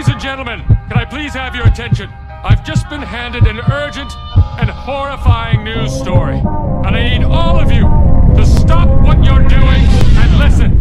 Ladies and gentlemen, can I please have your attention? I've just been handed an urgent and horrifying news story, and I need all of you to stop what you're doing and listen.